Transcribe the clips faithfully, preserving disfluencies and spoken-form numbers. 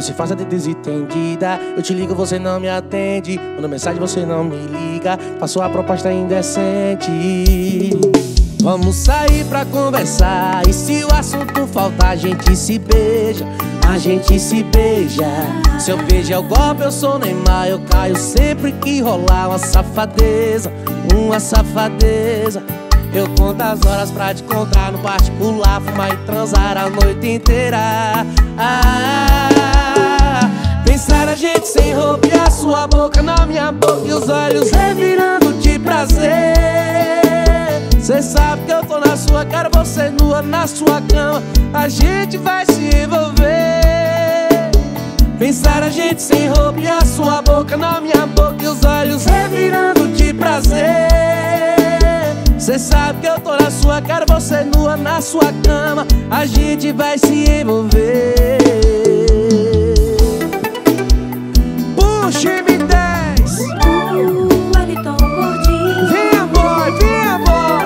Você faz a desentendida. Eu te ligo, você não me atende. Mando mensagem, você não me liga. Passou a proposta indecente. Vamos sair pra conversar. E se o assunto faltar, a gente se beija. A gente se beija. Seu beijo é o golpe, eu sou Neymar. Eu caio sempre que rolar uma safadeza. Uma safadeza. Eu conto as horas pra te encontrar no particular, fumar e transar a noite inteira. Ah, pensar a gente sem roupa e a sua boca na minha boca e os olhos revirando de prazer. Cê sabe que eu tô na sua cara, você nua na sua cama. A gente vai se envolver. Pensar a gente sem roupa e a sua boca na minha boca e os olhos revirando de prazer. Cê sabe que eu tô na sua cara, você nua na sua cama. A gente vai se envolver. Puxa M dez. Uh, Wellington Gordinho. Vem amor, vem amor.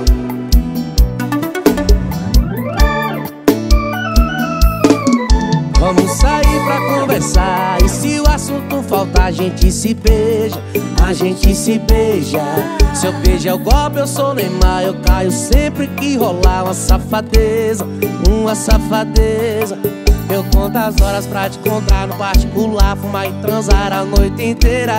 Vamos sair pra conversar. E se o assunto faltar, a gente se beija. A gente se beija. Seu beijo é o golpe, eu sou Neymar. Eu caio sempre que rolar uma safadeza. Uma safadeza. Eu conto as horas pra te encontrar no particular, fumar e transar a noite inteira.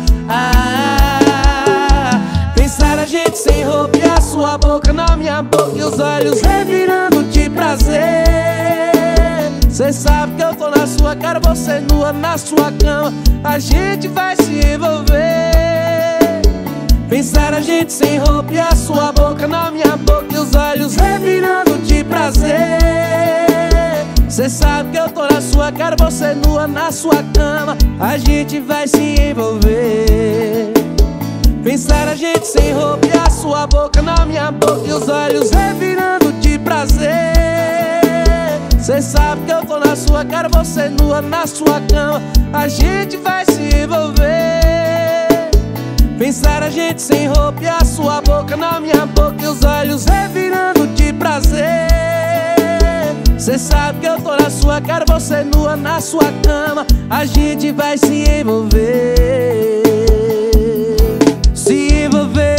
Ah, pensar a gente sem roupa e a sua boca na minha boca e os olhos revirando de prazer. Cê sabe que eu tô na sua cara, você nua na sua cama. A gente vai se envolver. Pensar a gente sem roupa e a sua boca na minha boca e os olhos revirando de prazer. Cê sabe que eu tô na sua cara, você nua na sua cama. A gente vai se envolver. Pensar a gente sem roupa e a sua boca na minha boca e os olhos revirando de prazer. Cê sabe que eu tô na sua cara, você nua na sua cama. A gente vai se envolver. Pensar a gente sem roupa e a sua boca na minha boca e os olhos revirando de prazer. Cê sabe que eu tô na sua cara, você nua na sua cama. A gente vai se envolver. Se envolver.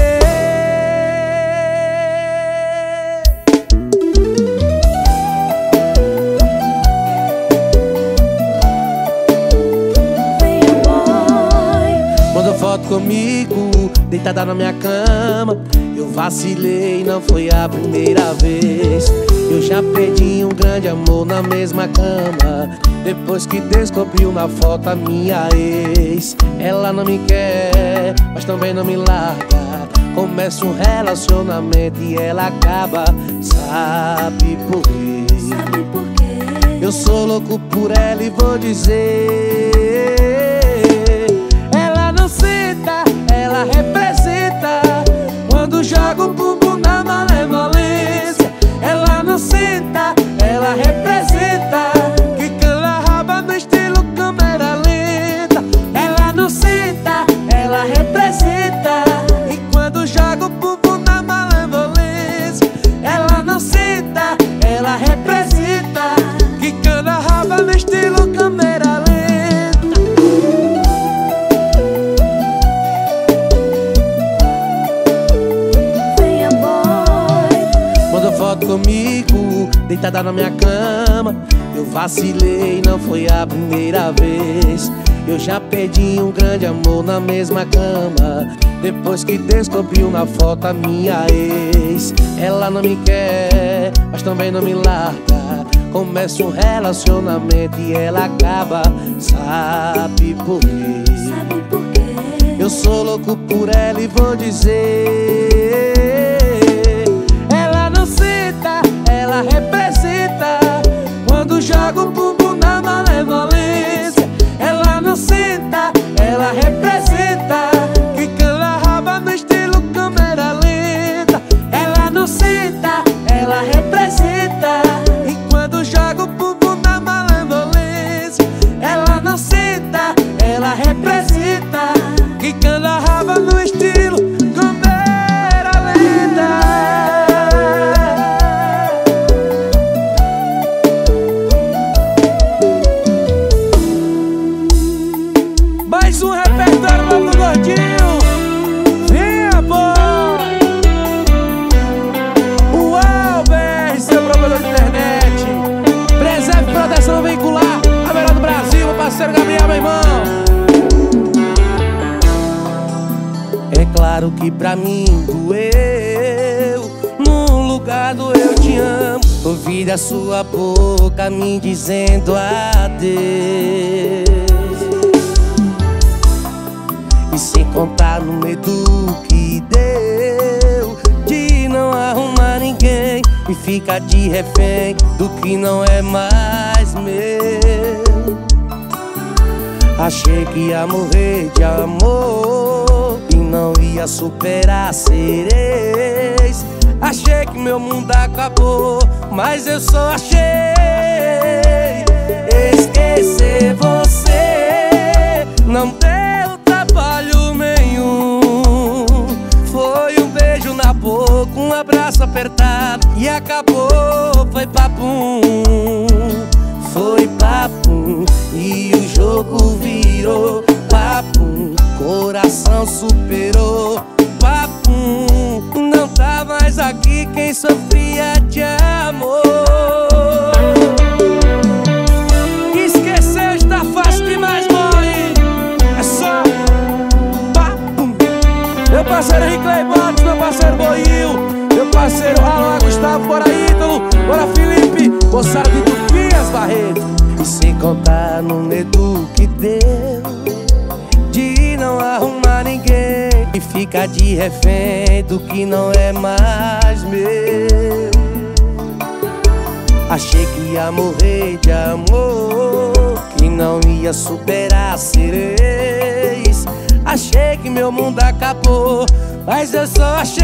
Foto comigo, deitada na minha cama. Eu vacilei, não foi a primeira vez. Eu já perdi um grande amor na mesma cama. Depois que descobriu na foto a minha ex. Ela não me quer, mas também não me larga. Começa um relacionamento e ela acaba. Sabe por quê? Sabe por quê? Eu sou louco por ela e vou dizer. Ela representa quando joga o bumbum na malemolência. Ela não senta, ela representa quicando a raba no estilo câmera lenta. Ela não senta, ela representa. E quando joga o bumbum na malemolência, ela não senta, ela representa quicando a raba no estilo câmera lenta. Foto comigo, deitada na minha cama. Eu vacilei, não foi a primeira vez. Eu já perdi um grande amor na mesma cama. Depois que descobriu na foto a minha ex. Ela não me quer, mas também não me larga. Começa um relacionamento e ela acaba. Sabe por quê? Sabe por quê? Eu sou louco por ela e vou dizer. Ela representa quando joga o bumbum na malemolência. Ela não senta, ela representa quicando a raba no estilo câmera lenta. Ela não senta, ela representa. E quando joga o bumbum na malemolência, ela não senta, ela representa quicando a raba no estilo câmera lenta. claro que pra mim doeu. No lugar do eu te amo, ouvi da sua boca me dizendo adeus. E sem contar no medo que deu de não arrumar ninguém e ficar de refém do que não é mais meu. Achei que ia morrer de amor e não ia superar ser ex. Achei que meu mundo acabou, mas eu só achei esquecer você. Não deu trabalho nenhum. Foi um beijo na boca, um abraço apertado e acabou, foi papum. Foi papum e o jogo virou papum. Coração superou papum. Não tá mais aqui quem sofria de amor. Esquecer está fácil demais, boy. É só papum. Meu parceiro Henrique Leibotes, meu parceiro Boil, meu parceiro Alô Gustavo, bora Ídolo, bora Felipe, moçada de Tupias Barreto. E sem contar no medo que deu de não arrumar ninguém e ficar de refém do que não é mais meu. Achei que ia morrer de amor, que não ia superar ser ex. Achei que meu mundo acabou, mas eu só achei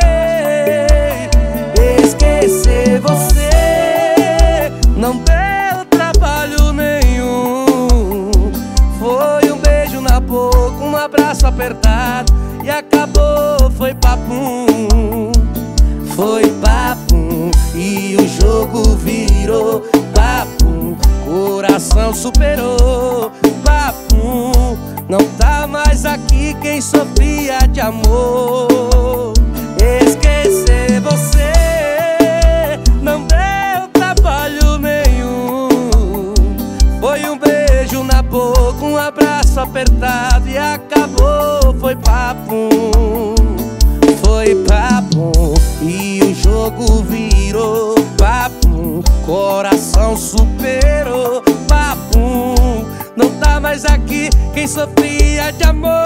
esquecer você. Não deu trabalho nenhum. Foi um beijo na boca, um abraço apertado e acabou, foi papum. Foi papum e o jogo virou papum. Coração superou papum. Não tá mais aqui quem sofria de amor. Esquecer você não deu trabalho nenhum. Foi um beijo na boca, um abraço apertado e acabou, foi papum. Foi papum e o jogo virou papum. Coração superou papum. Não tá mais aqui quem sofria de amor.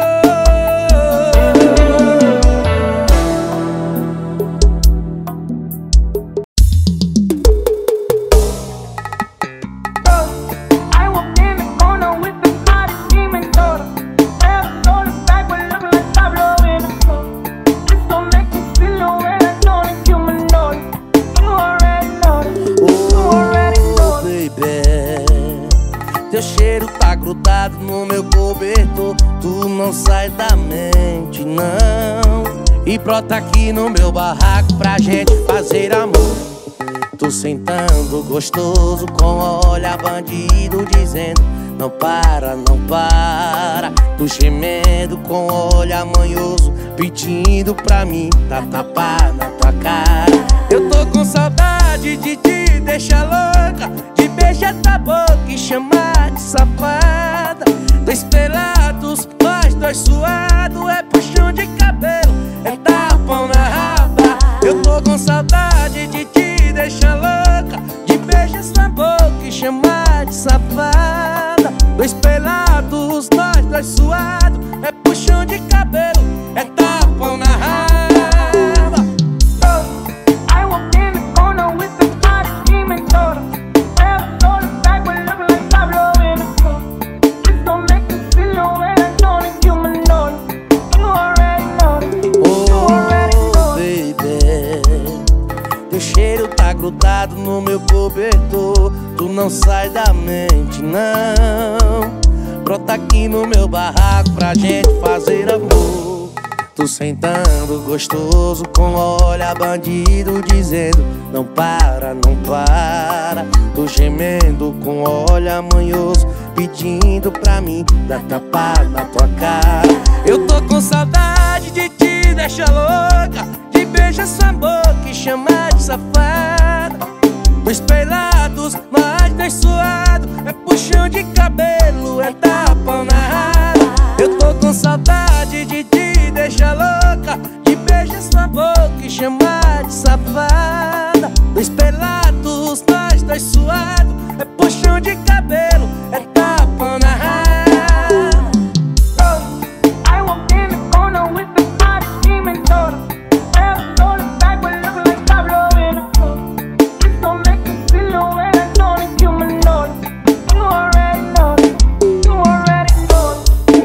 Teu cheiro tá grudado no meu cobertor, tu não sai da mente, não. E brota aqui no meu barraco pra gente fazer amor. Tô sentando gostoso com olhar bandido dizendo não para, não para. Tô gemendo com olhar manhoso pedindo pra mim dar tapa na tua cara. Eu tô com saudade de te deixar louca, de beijar tua boca e chamar de safada. Dois pelados, nós dois suados, é puxão de cabelo, é tapão na raba. Eu tô com saudade de te deixar louca, de beijar sua boca e chamar de safada. Dois pelados, nós dois suados, é puxão de cabelo, é tapão na raba. Grudado no meu cobertor, tu não sai da mente, não. Brota aqui no meu barraco pra gente fazer amor. Tu sentando gostoso com olhar bandido dizendo não para, não para. Tu gemendo com olhar manhoso pedindo pra mim dar tapa na tua cara. Eu tô com saudade de te deixar louca, de beijar sua boca e chamar de safada. Dois pelados, mais dois suados, é puxão de cabelo, é tapão na raba. Eu tô com saudade de te deixa louca, de beijar sua boca e chamar de safada. Dois pelados, nós dois suados, é puxão de cabelo, é tapa na raiva. I walked in the corner with the body screaming soda. Fell on the back but looking like Pablo in the floor. This don't make me feel no way, I don't think you may know it. You already know it, you already know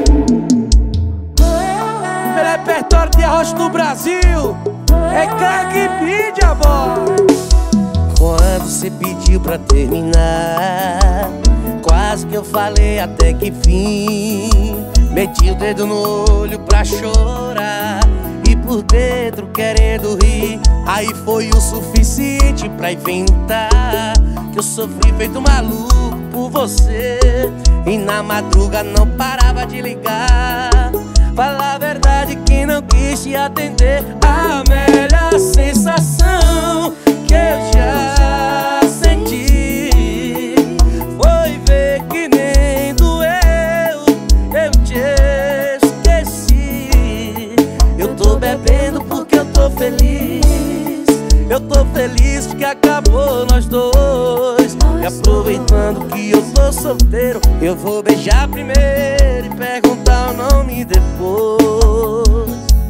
it. Meu repertório de arroz do Brasil é craque mídia, boy. Quando cê pediu pra terminar, quase que eu falei até que fim. Meti o dedo no olho pra chorar e por dentro querendo rir. Aí foi o suficiente pra inventar que eu sofri feito maluco por você. E na madruga não parava de ligar. Fala a verdade que não quis te atender. A melhor sensação que eu já senti foi ver que nem doeu, eu te esqueci. Eu tô bebendo porque eu tô feliz. Eu tô feliz porque acabou nós dois. E aproveitando que eu tô solteiro, eu vou beijar primeiro e perguntar o nome depois.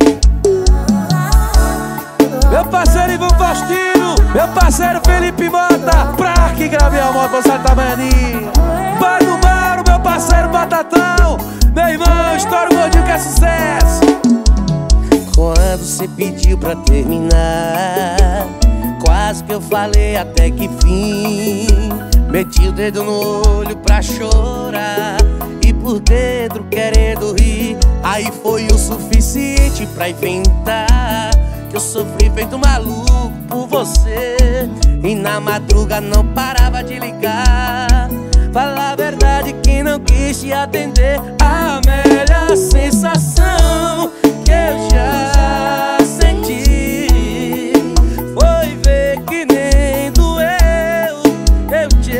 Meu parceiro Ivan Faustino, meu parceiro Felipe Mota, Praque Gabriel Mota, Gonçalo Tabaianinha, Pai do Mauro, meu parceiro Batatão, meu irmão, Estouro Gordinho que é sucesso. Quando cê pediu pra terminar, quase que eu falei até que fim. Meti o dedo no olho pra chorar e por dentro querendo rir. Aí foi o suficiente pra inventar que eu sofri feito maluco por você. E na madruga não parava de ligar. Fala a verdade que não quis te atender. A melhor sensação que eu já senti foi ver que nem doeu, eu te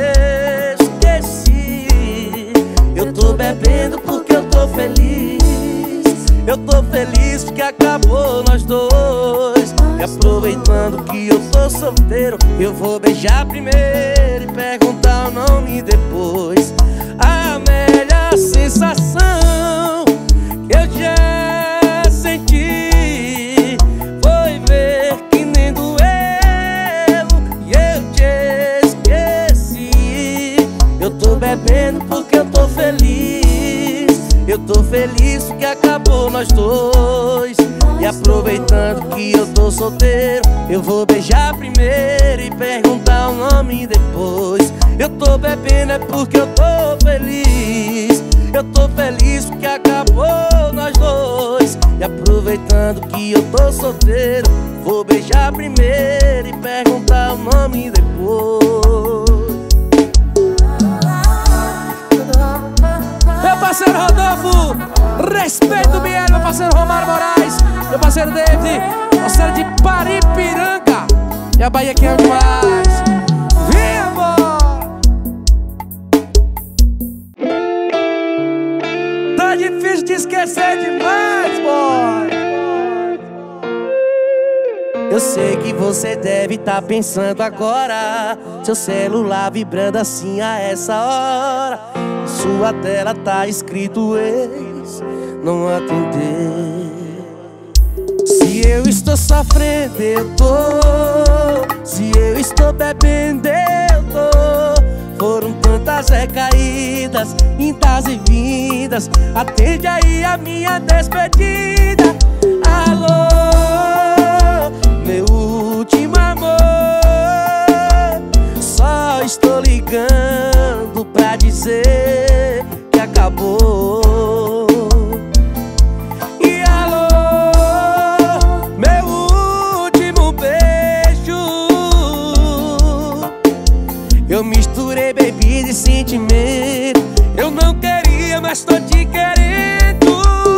esqueci. Eu tô bebendo porque eu tô feliz. Eu tô feliz porque acabou nós dois. E aproveitando que eu tô solteiro, eu vou beijar primeiro e perguntar o nome depois. A melhor sensação que eu já senti foi ver que nem doeu e eu te esqueci. Eu tô bebendo porque eu tô feliz. Eu tô feliz porque acabou nós dois. E aproveitando que eu tô solteiro, eu vou beijar primeiro e perguntar o nome depois. Eu tô bebendo é porque eu tô feliz. Eu tô feliz porque acabou nós dois. E aproveitando que eu tô solteiro, vou beijar primeiro e perguntar o nome depois. Meu parceiro Rodolfo, respeito o Biel, meu parceiro Romário Moraes, meu parceiro David, parceiro de Paripiranga. E a Bahia aqui é demais. Vem, amor! Tá difícil de esquecer demais, boy. Eu sei que você deve tá pensando agora, seu celular vibrando assim a essa hora. Sua tela tá escrito ex, não atender. Se eu estou sofrendo, eu tô. Se eu estou bebendo, eu tô. Foram tantas recaídas, indas e vindas. Atende aí a minha despedida. Alô, meu último amor. Só estou ligando pra dizer que acabou. E alô, meu último beijo. Eu misturei bebida e sentimento. Eu não queria, mas tô te querendo.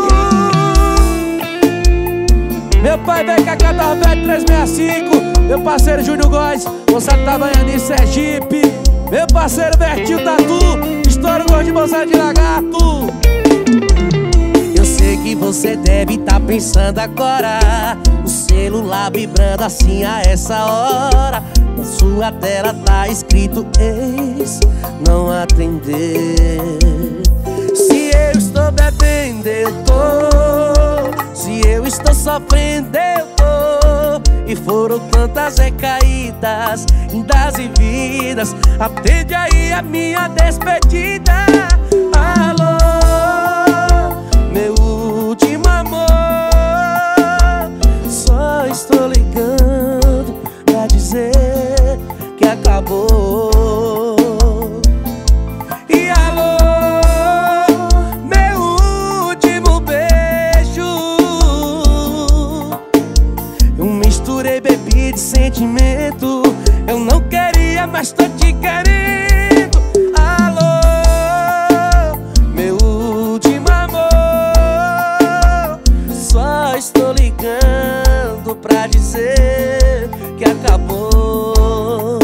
Meu pai B K K Norvete trezentos e sessenta e cinco. Meu parceiro Júnior Góes, Gonçalo Tabaianinha, Sergipe. Meu parceiro Bertinho Tatu, Estouro Gordinho, Moçada de Lagarto. Eu sei sei que você deve tá pensando agora, o celular vibrando assim a essa hora. Na sua tela tá escrito ex, não atender. Se eu estou bebendo, eu tô. Se eu estou sofrendo, eu tô. E foram tantas recaídas, indas e vidas. Atende aí a minha despedida. Alô, meu último amor, só estou ligando pra dizer que acabou. E alô, meu último beijo. Eu misturei bebida e sentimento. Eu não queria, mas tô te querendo. Alô, meu último amor, só estou ligando pra dizer que acabou.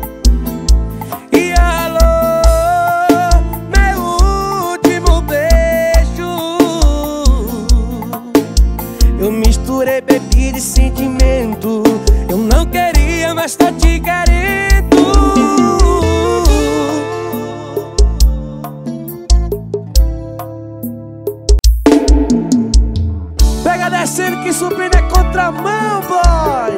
E alô, meu último beijo. Eu misturei bebida e sentimento. Eu não queria, mas tô te querendo. Pega descendo que subindo é contramão, boy.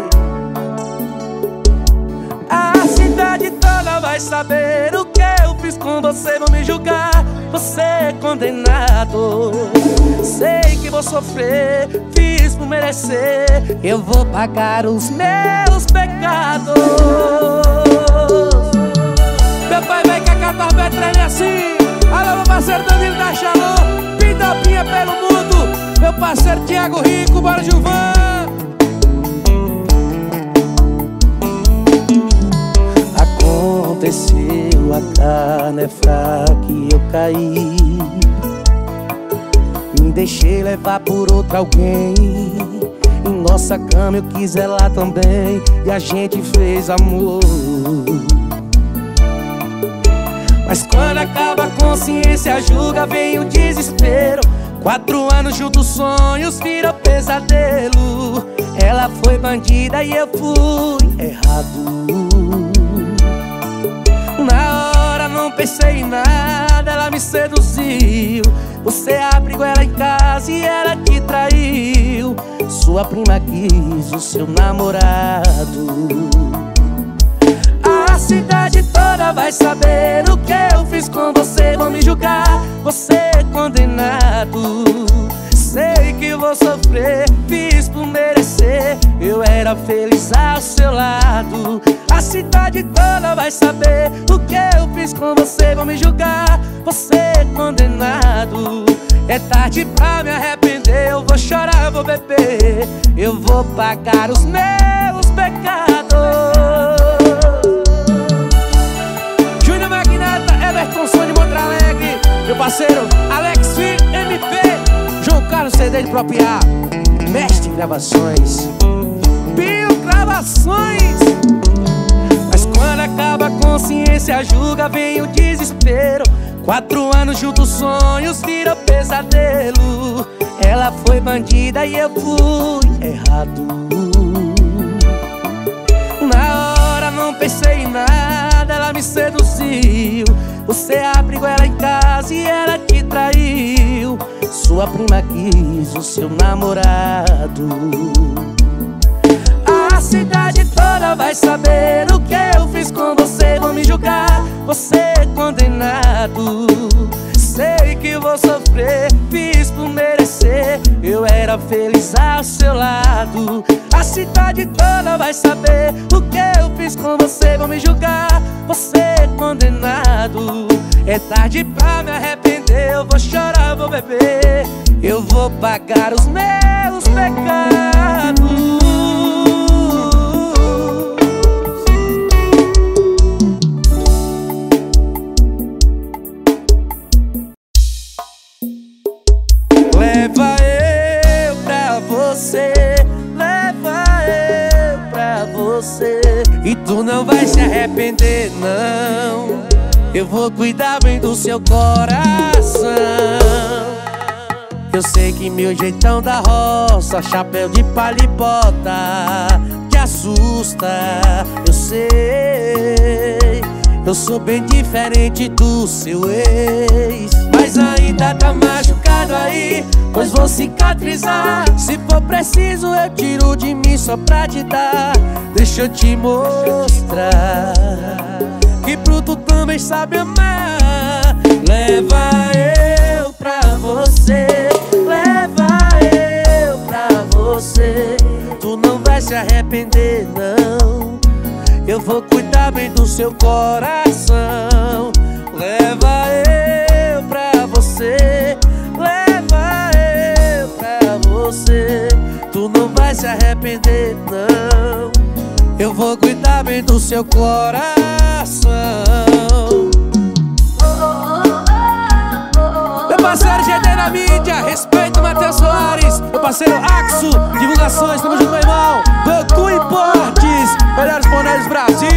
A cidade toda vai saber o que eu fiz com você. Vão me julgar, você é condenado. Sei que vou sofrer, fiz por merecer. Eu vou pagar os meus pecados. Meu pai vem que a catorba treine assim. Alô, meu parceiro Danilo da Xalô, Pindopinha pelo mundo. Meu parceiro Thiago Rico, bora Gilvan. Aconteceu, a carne é fraca e eu caí. Me deixei levar por outro alguém. Em nossa cama eu quis ela também, e a gente fez amor. Mas quando acaba a consciência julga, vem o desespero. Quatro anos juntos, sonhos viram pesadelo. Ela foi bandida e eu fui errado. Na hora não pensei em nada, ela me seduziu. Você abrigou ela em casa e ela te traiu. Sua prima quis o seu namorado. A cidade toda vai saber o que eu fiz com você. Vão me julgar, você é condenado. Sei que vou sofrer, fiz por merecer. Eu era feliz ao seu lado. A cidade toda vai saber o que eu fiz com você. Vão me julgar, você é condenado. É tarde pra me arrepender. Eu vou chorar, vou beber. Eu vou pagar os meus pecados. Júnior Magnata, Everton Som de Monte Alegre. Meu parceiro Alex Fi, M P, João Carlos C D de Propriar, Mestre Gravações, Bio Gravações. Mas quando acaba a consciência julga, vem o desespero. Quatro anos juntos, sonhos viram pesadelo. Ela foi bandida e eu fui errado. Na hora não pensei em nada, ela me seduziu. Você abrigou ela em casa e ela te traiu. Sua prima quis o seu namorado. A cidade toda vai saber o que eu fiz com você. Vão me julgar, você é condenado. Sei que vou sofrer, fiz por merecer. Eu era feliz ao seu lado. A cidade toda vai saber o que eu fiz com você. Vão me julgar, você é condenado. É tarde pra me arrepender. Eu vou chorar, vou beber. Eu vou pagar os meus pecados. Leva eu pra você, leva eu pra você, e tu não vai se arrepender não. Eu vou cuidar bem do seu coração. Eu sei que meu jeitão da roça, chapéu de palha e bota, te assusta, eu sei. Eu sou bem diferente do seu ex, mas ainda tá machucado aí, pois vou cicatrizar. Se for preciso eu tiro de mim só pra te dar. Deixa eu te mostrar que bruto também sabe amar. Leva eu pra você, leva eu pra você. Tu não vai se arrepender não, eu vou cuidar bem do seu coração. Leva eu pra você, leva eu pra você. Tu não vai se arrepender não, eu vou cuidar bem do seu coração. Meu parceiro G D na mídia, respeito Matheus Soares. Meu parceiro Axo, divulgações, tamo junto meu irmão. Goku Importes, melhores bonés do Brasil.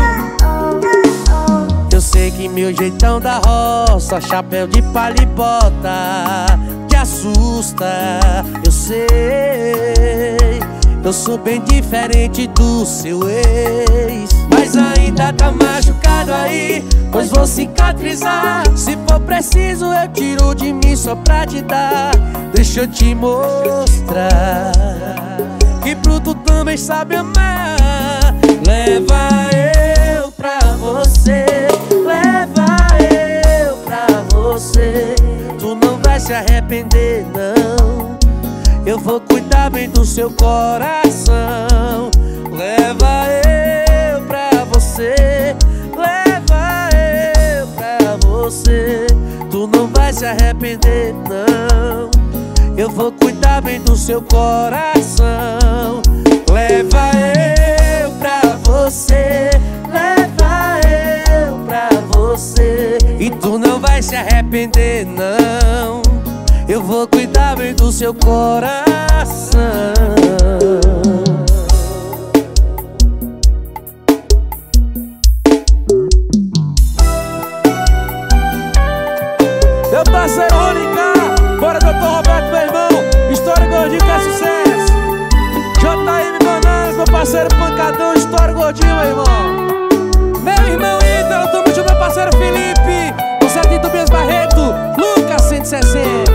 Eu sei que meu jeitão da roça, chapéu de palha e bota, te assusta, eu sei. Eu sou bem diferente do seu ex, mas ainda tá machucado aí, pois vou cicatrizar. Se for preciso eu tiro de mim só pra te dar. Deixa eu te mostrar que bruto também sabe amar. Leva eu pra você, leva eu pra você. Tu não vai se arrepender não, eu vou cuidar bem do seu coração. Leva eu pra você, leva eu pra você. Tu não vai se arrepender não, eu vou cuidar bem do seu coração. Leva eu pra você, leva eu pra você. E tu não vai se arrepender não, eu vou cuidar bem do seu coração. Meu parceiro Rônica, bora doutor Roberto, meu irmão. História Gordinho que é sucesso. J M Bananas, meu parceiro Pancadão, História Gordinho, meu irmão. Meu irmão Ítalo, tamo junto, meu parceiro Felipe. Você é Tito Bias Barreto, Lucas cento e sessenta.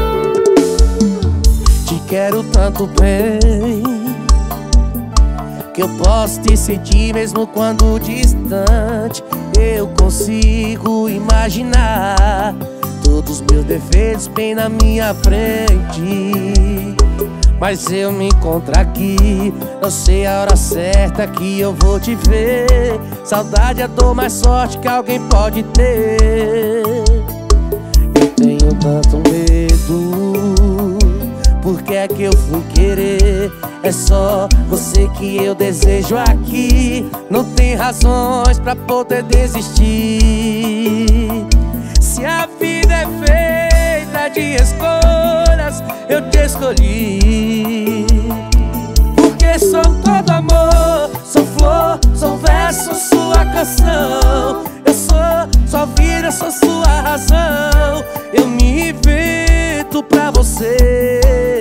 Te quero tanto bem que eu posso te sentir mesmo quando distante. Eu consigo imaginar todos os meus defeitos bem na minha frente. Mas eu me encontro aqui, não sei a hora certa que eu vou te ver. Saudade é a dor mais sorte que alguém pode ter. Eu tenho tanto medo, por que é que eu fui querer? É só você que eu desejo aqui, não tem razões pra poder desistir. Se a vida é feita de escolhas, eu te escolhi. Porque sou todo amor, sou flor, sou verso, sua canção. Eu sou sua vida, sou sua razão. Eu me invento pra você.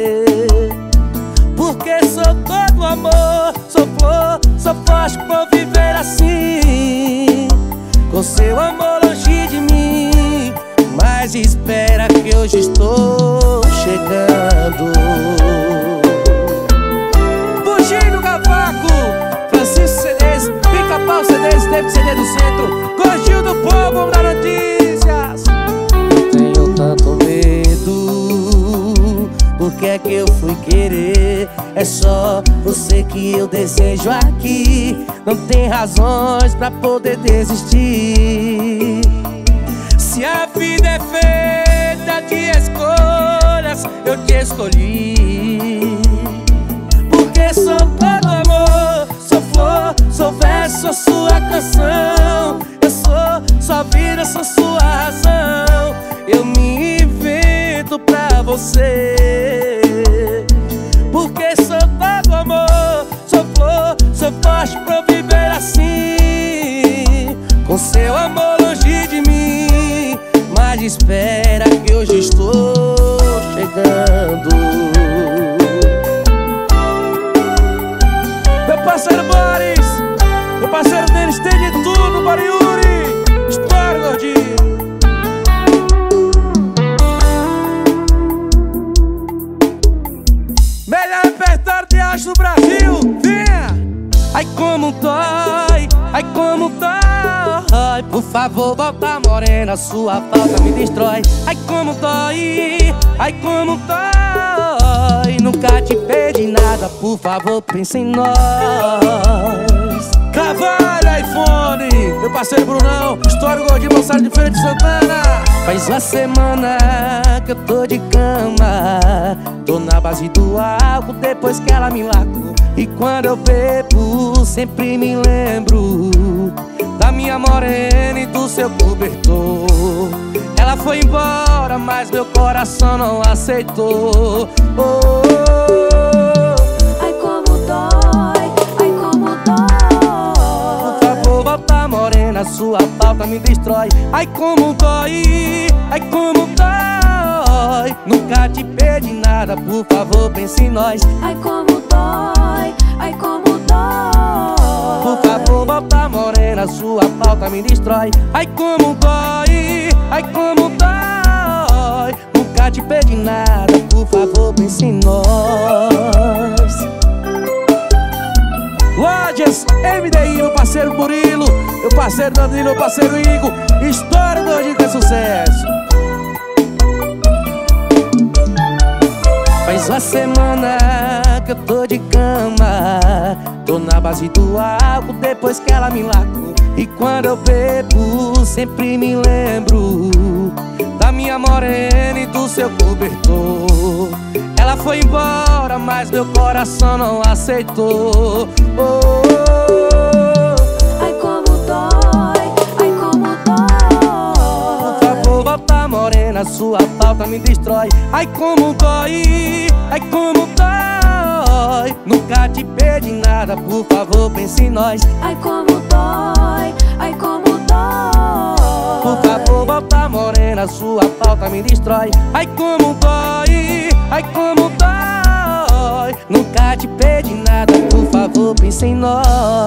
Porque sou todo amor, sou flor, sou forte por viver assim. Com seu amor longe de mim, mas espera que hoje estou chegando. Fugindo Cavaco, Francisco C Ds, Pica-Pau C Ds, Teve C D do Centro, Gordinho do Povo, vamos dar notícias. Eu tenho tanto medo, por que é que eu fui querer? É só você que eu desejo aqui, não tem razões pra poder desistir. Se a vida é feita de escolhas, eu te escolhi. Porque sou todo amor, sou flor, sou verso, sou sua canção. Eu sou sua vida, sou sua razão. Eu me invento pra você. Porque sou todo amor, sou flor, sou forte pra viver assim. Com seu amor longe de mim, mas espera que hoje estou chegando. chegando. Meu parceiro Boris, meu parceiro Denis, tem de tudo, Bariuri. Estoura, gordinho. Melhor repertório de arte do Brasil, venha! Ai como dói, ai como dói. Por favor, volta morena, sua falta me destrói. Ai como dói, ai como dói. Nunca te pedi nada, por favor, pense em nós. Cavalho, iPhone, meu parceiro Brunão, História Gordinho, moçada de Feira de Santana. Faz uma semana que eu tô de cama, tô na base do álcool depois que ela me largou. E quando eu bebo, sempre me lembro da minha morena e do seu cobertor. Ela foi embora, mas meu coração não aceitou. Oh, oh, oh. Ai como dói, ai como dói. Por favor, volta morena, sua falta me destrói. Ai como dói, ai como dói. Nunca te pedi nada, por favor, pense em nós. Ai como dói, ai como dói. Por favor, volta morena, sua falta me destrói. Ai como dói, ai como dói. Nunca te pedi nada, por favor, pense em nós. Lodges, M D I, meu parceiro Murilo, meu parceiro Danilo, meu parceiro Igor. História do Gordinho que é sucesso. Faz uma semana que eu tô de cama, tô na base do álcool depois que ela me largou. E quando eu bebo, sempre me lembro da minha morena e do seu cobertor. Ela foi embora, mas meu coração não aceitou. Oh, oh, oh. Ai como dói, ai como dói. Por favor, volta morena, sua falta me destrói. Ai como dói, ai como dói. Nunca te pedi nada, por favor, pense em nós. Ai como dói, ai como dói. Por favor, volta morena, sua falta me destrói. Ai como dói, ai como dói. Nunca te pedi nada, por favor, pense em nós.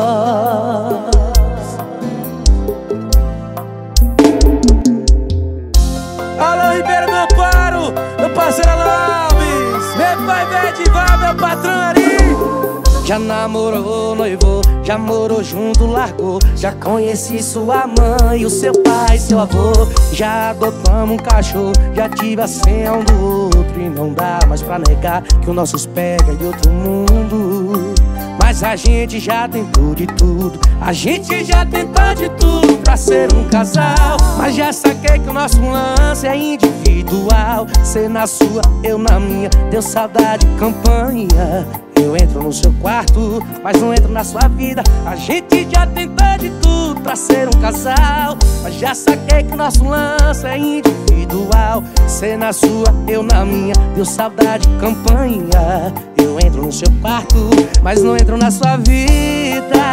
Alô, Ribeiro do Amparo, meu parceiro Alves, meu pai Vedivar, meu patrão Ari. Já namorou, noivou, já morou junto, largou. Já conheci sua mãe, o seu pai, seu avô. Já adotamos um cachorro, já tive a senha um do outro. E não dá mais pra negar que o nossos pega é de outro mundo. Mas a gente já tentou de tudo, a gente já tentou de tudo pra ser um casal. Mas já saquei que o nosso lance é individual. Cê na sua, eu na minha, deu saudade, campanha. Eu entro no seu quarto, mas não entro na sua vida. A gente já tentou de tudo pra ser um casal. Mas já saquei que o nosso lance é individual. Cê na sua, eu na minha, deu saudade, campanha. Eu entro no seu quarto, mas não entro na sua vida.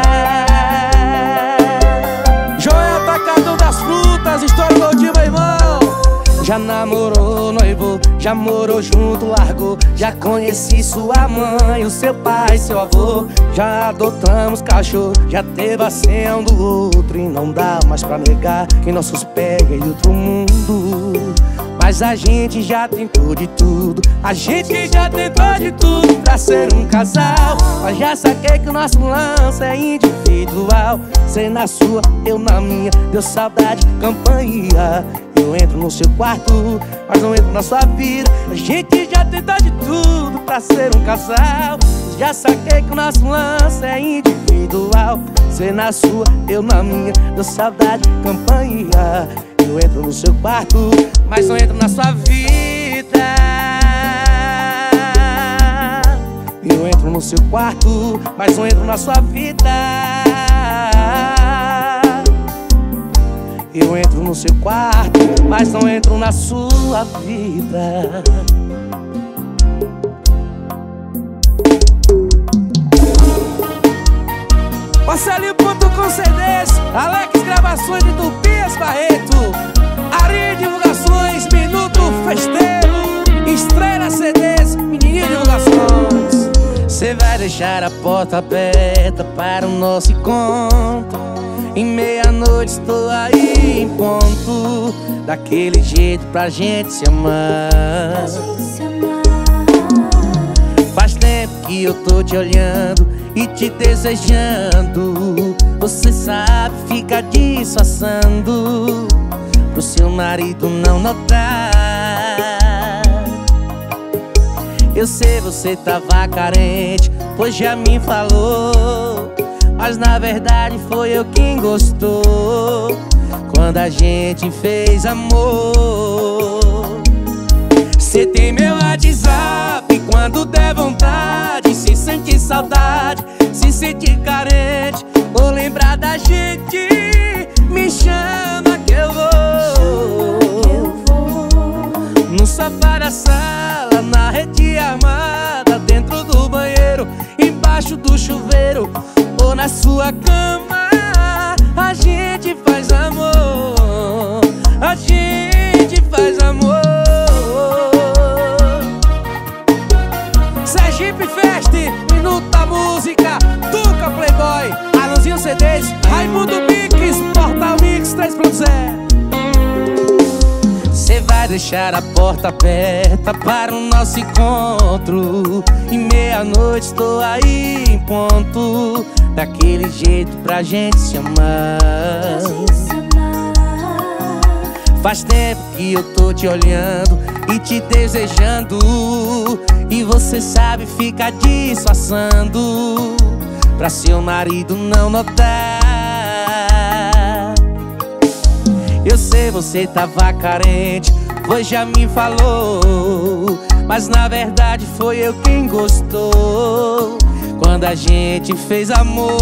Joel Tacadão das Frutas, História Gordinho, meu irmão. Já namorou, noivou, já morou junto, largou. Já conheci sua mãe, o seu pai, seu avô. Já adotamos cachorro, já teve a senha um do outro. E não dá mais pra negar que nossos pega é de outro mundo. Mas a gente já tentou de tudo, a gente já tentou de tudo pra ser um casal. Mas já saquei que o nosso lance é individual. Cê na sua, eu na minha, deu saudade, campanha. Eu entro no seu quarto, mas não entro na sua vida. A gente já tentou de tudo pra ser um casal. Já saquei que o nosso lance é individual. Cê na sua, eu na minha, deu saudade, campanha. Eu entro no seu quarto, mas não entro na sua vida. Eu entro no seu quarto, mas não entro na sua vida. Eu entro no seu quarto, mas não entro na sua vida. Marcelinho ponto com C Ds, Alex Gravações de Tupias Barreto, Ari Divulgações, Minuto Festeiro, Estrela C Ds, Menininha Divulgações. Cê vai deixar a porta aberta para o nosso encontro. Em meia-noite estou aí em ponto, daquele jeito pra gente se amar. Faz tempo que eu tô te olhando e te desejando. Você sabe, fica disfarçando pro seu marido não notar. Eu sei, você tava carente, pois já me falou, mas na verdade foi eu quem gostou quando a gente fez amor. Cê tem meu WhatsApp, quando der vontade, se sentir saudade, se sentir carente ou lembrar da gente, me chama que eu vou. No sofá da sala, na rede armada, dentro do banheiro, embaixo do chuveiro ou na sua cama, a gente faz amor, a gente faz amor. Sergipe Fest, Minuto da Música, Tuca Playboy, Alanzinho C Ds, Raimundo Mix, Portal Mix três ponto zero. Cê vai deixar a porta aberta para o nosso encontro. E meia-noite estou aí em ponto, daquele jeito pra gente se amar. Faz tempo que eu tô te olhando e te desejando, e você sabe, fica disfarçando pra seu marido não notar. Eu sei, você tava carente, pois já me falou, mas na verdade foi eu quem gostou quando a gente fez amor.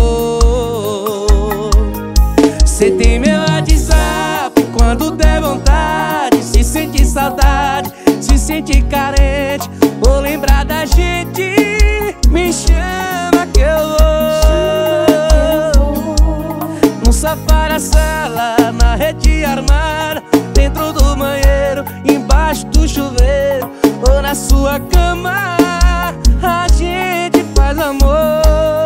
Cê tem meu WhatsApp, quando der vontade, se sentir saudade, se sentir carente ou lembrar da gente, me chama que eu vou. No sofá da sala, na rede armada, dentro do banheiro, embaixo do chuveiro ou na sua cama, a gente faz amor.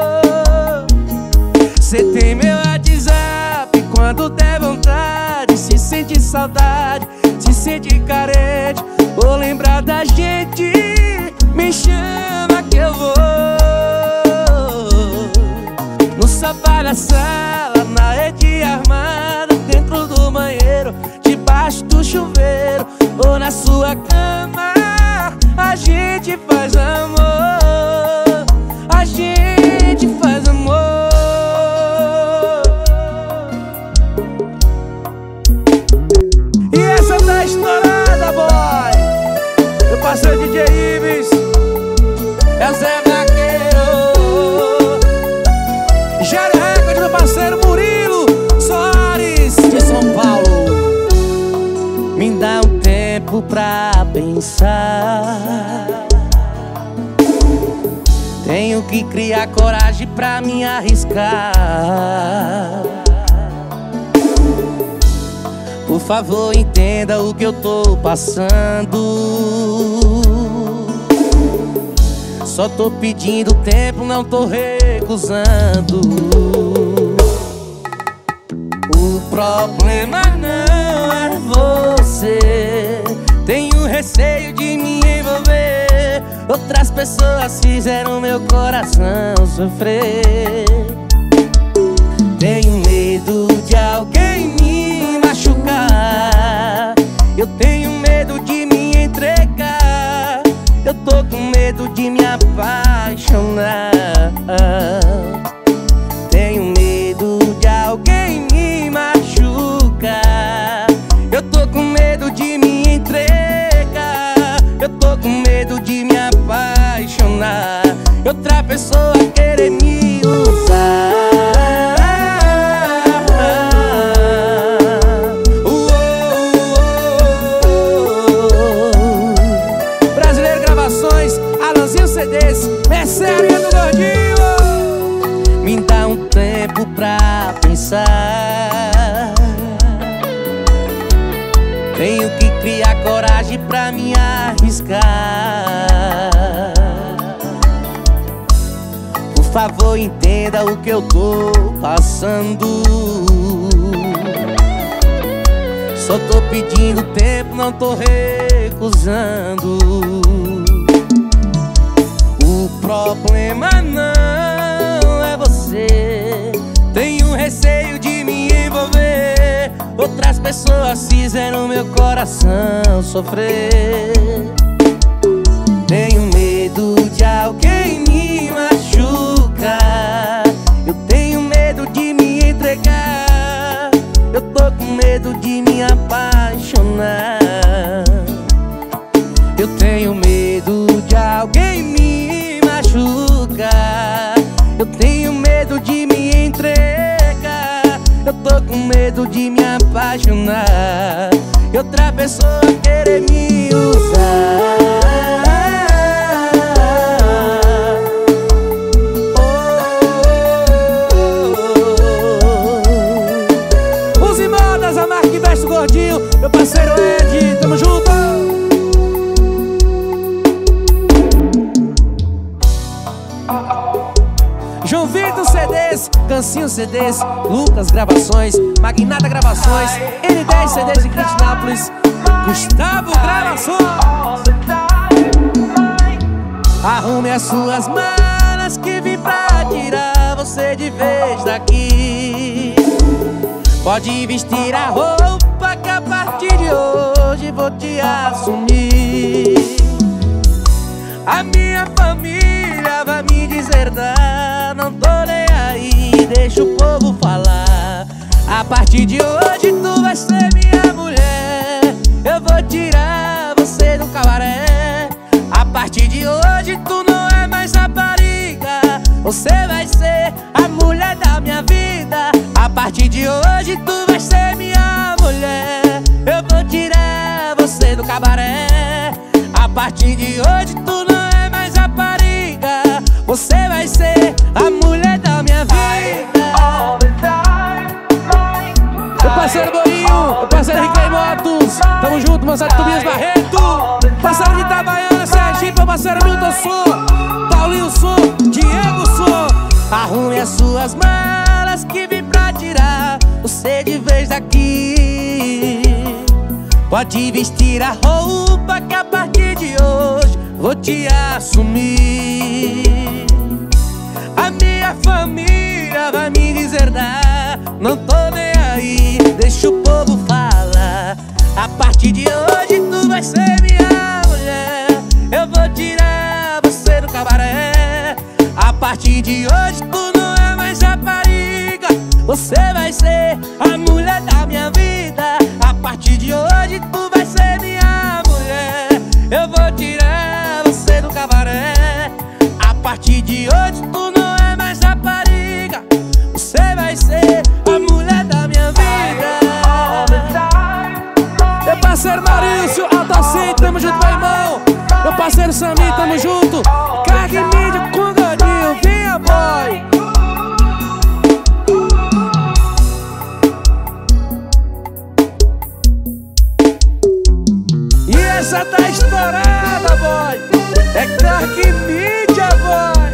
Cê tem meu WhatsApp, quando der vontade, se sentir saudade, se sentir carente ou lembrar da gente, me chama que eu vou. No sofá da sala, na rede armada, dentro do banheiro, debaixo do chuveiro ou na sua cama, a gente faz amor, a gente faz amor. E essa tá estourada, boy. Meu parceiro D J Ives, é o Zé Vaqueiro. Gera Record, meu parceiro Murilo Soares, de São Paulo. Me dá um tempo pra pensar, tenho que criar coragem pra me arriscar. Por favor, entenda o que eu tô passando. Só tô pedindo tempo, não tô recusando. O problema não é você, tenho receio de me envolver. Outras pessoas fizeram meu coração sofrer. Tenho medo de alguém me machucar, eu tenho medo de me entregar, eu tô com medo de me apaixonar. Tenho medo de alguém me machucar, eu tô com medo de me entregar, eu tô com medo de me apaixonar, outra pessoa querer me usar. Brasileiro Gravações, Alanzinho C Ds, Mercearia do Gordinho. Me dá um tempo pra pensar, tenho que criar coragem pra me arriscar. arriscar. Por favor, entenda o que eu tô passando. Só tô pedindo tempo, não tô recusando. O problema não é você. Tenho receio de me envolver. Outras pessoas fizeram meu coração sofrer. Tenho medo de alguém me machucar. Eu tenho medo de me entregar. Eu tô com medo de me apaixonar. Eu tenho medo de alguém me machucar. Eu tenho medo de me entregar. Eu tô com medo de me apaixonar e outra pessoa querer me usar. Use modas, a marca que veste o gordinho. Meu parceiro Ed, tamo junto. João Vitor C Ds, Cancinho C Ds, Lucas Gravações, Magnata Gravações, N dez C Ds de Cristinápolis, Gustavo Gravações. Arrume as suas malas que vim pra tirar você de vez daqui. Pode vestir a roupa que a partir de hoje vou te assumir. A minha família vai me deserdar, não tô nem aí, deixa o povo falar. A partir de hoje tu vai ser minha mulher. Eu vou tirar você do cabaré. A partir de hoje tu não é mais rapariga. Você vai ser a mulher da minha vida. A partir de hoje tu vai ser minha mulher. Eu vou tirar você do cabaré. A partir de hoje tu não é mais rapariga. Você vai ser a mulher da minha vida. Meu parceiro Boinho, meu parceiro Riquei Motos, tamo junto, meu parceiro Tobias Barreto, parceiro de Itabaiana, Sergipe, meu parceiro Milton Som, Paulinho Som, Diego Som. Arrume as suas malas que vim pra tirar você de vez daqui. Pode vestir a roupa que a partir de hoje vou te assumir. A minha família vai me deserdar, não tô nem aí, deixa o povo falar. A partir de hoje tu vai ser minha mulher. Eu vou tirar você do cabaré. A partir de hoje tu não é mais rapariga. Você vai ser a mulher da minha vida. A partir de hoje tu vai ser minha mulher. Eu vou tirar você do cabaré. A partir de hoje tu não é mais rapariga. Você vai ser a mulher da minha vida. Meu parceiro Maurício, Altacente, tamo junto, meu irmão. Meu parceiro Sami, tamo junto. Carga e mídia com o Godinho, vinha boy. E essa tá estourada, boy. É Carga e mídia, boy.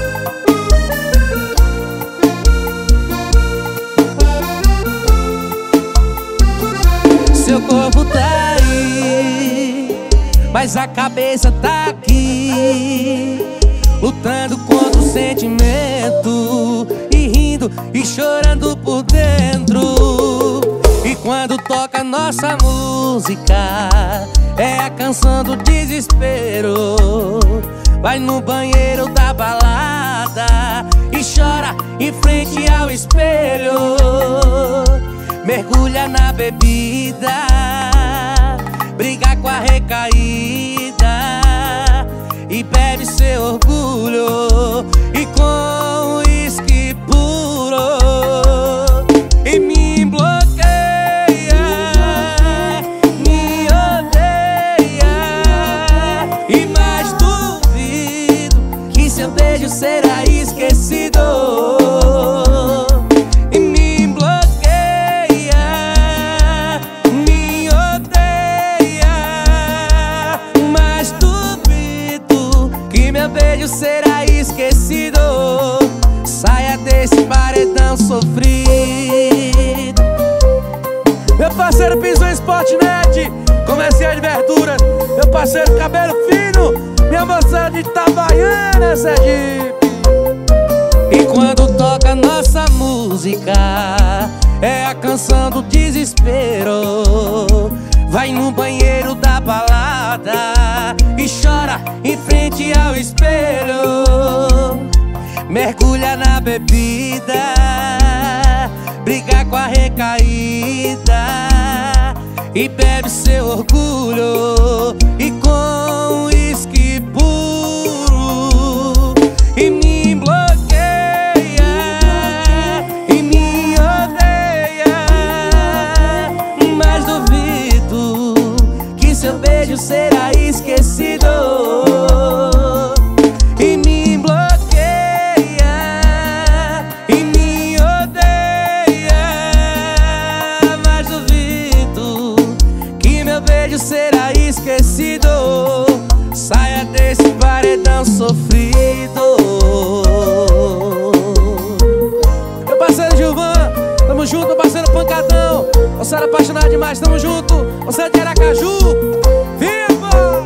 Seu corpo tá aí, mas a cabeça tá aqui, lutando contra o sentimento, e rindo e chorando por dentro. E quando toca nossa música, é a canção do desespero. Vai no banheiro da balada e chora em frente ao espelho. Mergulha na bebida, briga com a recaída e bebe seu orgulho, e com uísque puro e me bloqueia, me odeia, e mais duvido que seu beijo será esquecido. Mas sofrido. Meu parceiro pisou em Sportnet, comercial de verduras. Meu parceiro cabelo fino, minha moça de Itabaiana, Sergipe. E quando toca nossa música, é a canção do desespero. Vai no banheiro da balada e chora em frente ao espelho. Mergulha na bebida, briga com a recaída e bebe seu orgulho e com uísque puro. E me bloqueia, e me odeia, mas duvido que seu beijo será esquecido. E me bloqueia, e me odeia, mas duvido que meu beijo será esquecido. Saia desse paredão sofrido. Meu parceiro Gilvan, tamo junto, meu parceiro Pancadão. Você era apaixonado demais, tamo junto. Você é de Aracaju, viva!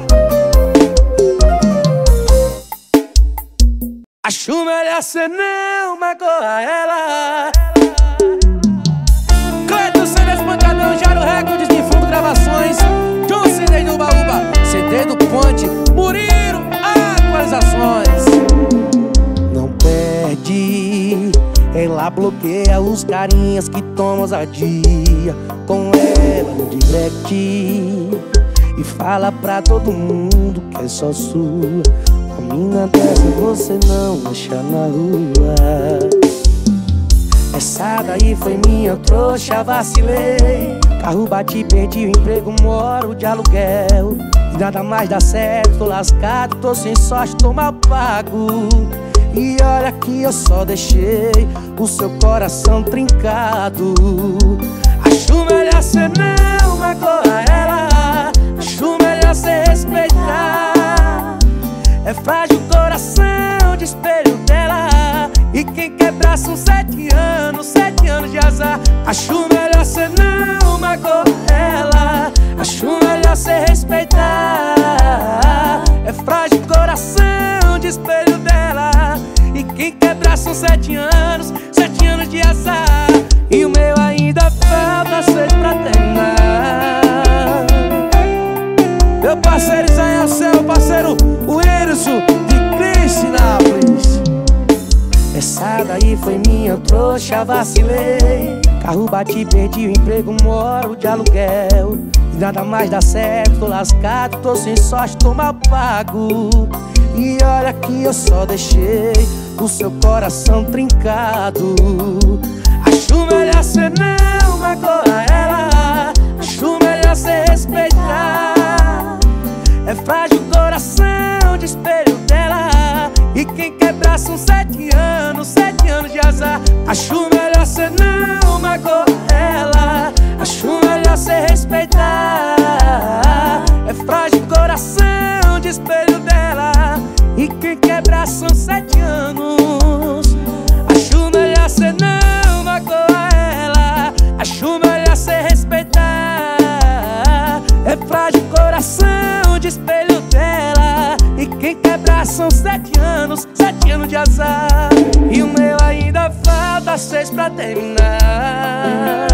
Acho melhor cê não magoar ela. Cleiton Cenas Pancadão, Jaro Recordes, de Fundo Gravações, John Sidney do Baúba, C D do Ponte, Murilo, atualizações. Não perde, ela bloqueia os carinhas que toma ousadia com ela no direct e fala pra todo mundo que é só sua. Uma mina dessa você não deixa na rua. Essa daí foi minha trouxa, vacilei. Carro bati, perdi o emprego, moro de aluguel e nada mais dá certo, tô lascado, tô sem sorte, tô mal pago. E olha que eu só deixei o seu coração trincado. Acho melhor cê não magoar ela, acho melhor cê respeitar. É frágil o coração de espelho dela, e quem quebrar são sete anos, sete anos de azar. Acho melhor cê não magoar ela, acho melhor cê respeitar. É frágil o coração de espelho dela, e quem quebrar são sete anos, sete anos de azar. E o meu ainda falta seis pra terminar. Meu parceiro Isaías Céu, meu parceiro Wilson de Cristinápolis. Essa daí foi minha trouxa, vacilei. Carro bati, perdi o emprego, moro de aluguel e nada mais dá certo, tô lascado, tô sem sorte, tô mal pago. E olha que eu só deixei o seu coração trincado. Acho melhor cê não magoar ela, acho melhor cê respeitar. É frágil o coração de espelho dela, e quem quebrar são sete anos, sete anos de azar. Acho melhor cê não magoar ela, acho melhor cê respeitar. É frágil o coração de espelho dela, e quem quebrar são sete anos. Acho melhor cê não magoar ela, acho melhor cê respeitar. É frágil o coração de espelho dela, e quem quebrar são sete anos, sete anos de azar. E o meu ainda falta seis pra terminar.